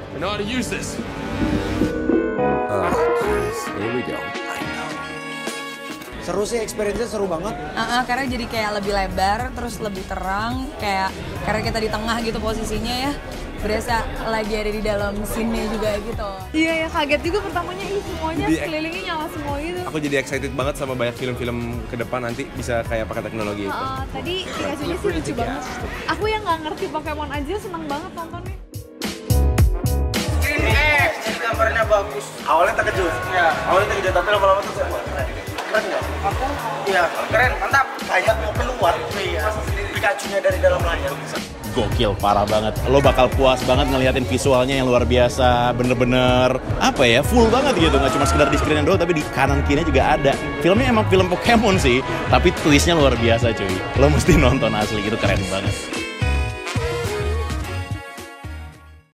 I know how to use this. Oh, jeez. Here we go. Seru sih, experience-nya seru banget. Karena jadi kayak lebih lebar, terus lebih terang, kayak karena kita di tengah gitu posisinya ya, berasa lagi ada di dalam scene-nya juga gitu. Iya ya, kaget juga pertamanya, semuanya sekelilingnya nyala semua gitu. Aku jadi excited banget sama banyak film-film ke depan nanti bisa kayak pakai teknologi itu. Tadi dikasihnya sih lucu banget. Aku yang nggak ngerti Pokemon aja seneng banget nontonnya. Jadi gambarnya bagus. Awalnya terkejut. Ya, awalnya terkejut tapi lama-lama tuh keren nggak? Aku, iya keren, mantap. Kayak mau keluar, Pikachu-nya dari dalam layar. Gokil, parah banget. Lo bakal puas banget ngeliatin visualnya yang luar biasa. Bener-bener, apa ya, full banget gitu. Nggak cuma sekedar di screen doang, tapi di kanan kirinya juga ada. Filmnya emang film Pokemon sih, tapi twistnya luar biasa cuy. Lo mesti nonton asli, itu keren banget.